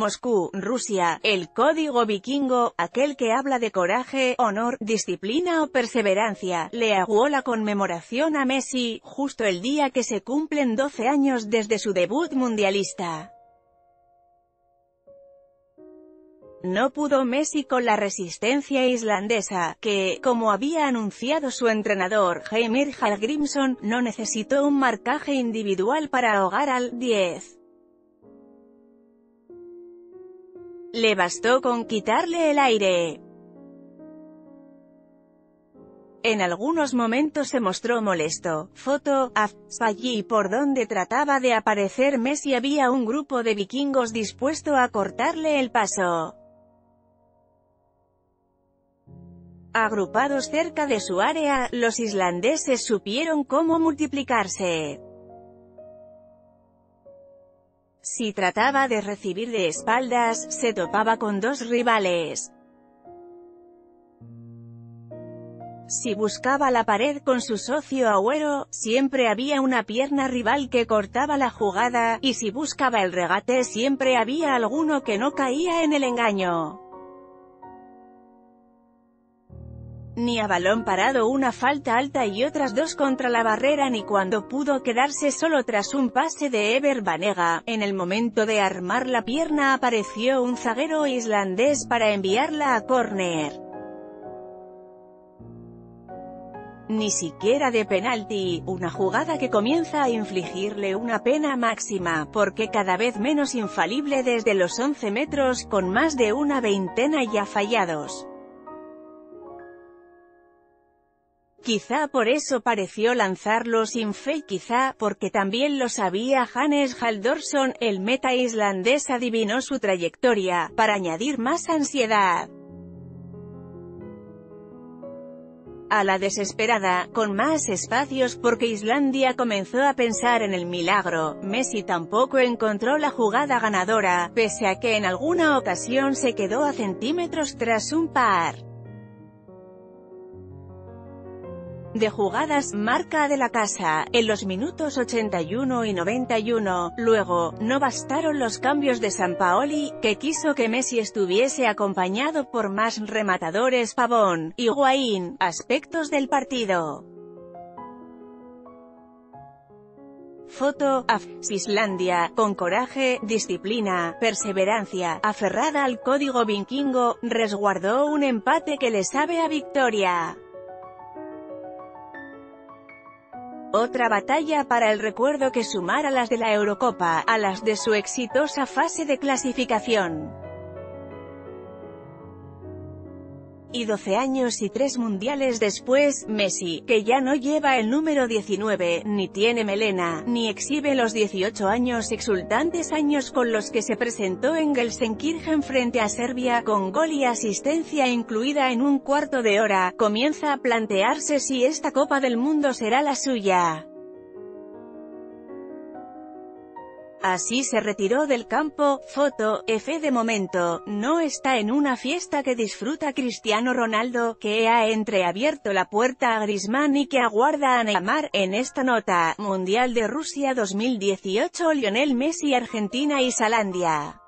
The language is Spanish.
Moscú, Rusia. El código vikingo, aquel que habla de coraje, honor, disciplina o perseverancia, le aguó la conmemoración a Messi, justo el día que se cumplen 12 años desde su debut mundialista. No pudo Messi con la resistencia islandesa, que, como había anunciado su entrenador Heimir Hallgrímsson, no necesitó un marcaje individual para ahogar al 10. Le bastó con quitarle el aire. En algunos momentos se mostró molesto. Foto, allí por donde trataba de aparecer Messi había un grupo de vikingos dispuesto a cortarle el paso. Agrupados cerca de su área, los islandeses supieron cómo multiplicarse. Si trataba de recibir de espaldas, se topaba con dos rivales. Si buscaba la pared con su socio Agüero, siempre había una pierna rival que cortaba la jugada, y si buscaba el regate siempre había alguno que no caía en el engaño. Ni a balón parado una falta alta y otras dos contra la barrera ni cuando pudo quedarse solo tras un pase de Ever Banega. En el momento de armar la pierna apareció un zaguero islandés para enviarla a córner. Ni siquiera de penalti, una jugada que comienza a infligirle una pena máxima, porque cada vez menos infalible desde los 11 metros, con más de una veintena ya fallados. Quizá por eso pareció lanzarlo sin fe, quizá porque también lo sabía Hannes Halldórsson, el meta islandés adivinó su trayectoria, para añadir más ansiedad a la desesperada, con más espacios porque Islandia comenzó a pensar en el milagro. Messi tampoco encontró la jugada ganadora, pese a que en alguna ocasión se quedó a centímetros tras un par de jugadas, marca de la casa, en los minutos 81 y 91, luego, no bastaron los cambios de Sampaoli, que quiso que Messi estuviese acompañado por más rematadores Pavón, Higuaín, aspectos del partido. Foto, Islandia, con coraje, disciplina, perseverancia, aferrada al código vikingo, resguardó un empate que le sabe a victoria. Otra batalla para el recuerdo que sumar a las de la Eurocopa, a las de su exitosa fase de clasificación. Y 12 años y 3 mundiales después, Messi, que ya no lleva el número 19, ni tiene melena, ni exhibe los 18 años exultantes años con los que se presentó en Gelsenkirchen frente a Serbia, con gol y asistencia incluida en un cuarto de hora, comienza a plantearse si esta Copa del Mundo será la suya. Así se retiró del campo. Foto, de momento, no está en una fiesta que disfruta Cristiano Ronaldo, que ha entreabierto la puerta a Griezmann y que aguarda a Neymar. En esta nota, Mundial de Rusia 2018, Lionel Messi, Argentina y Islandia.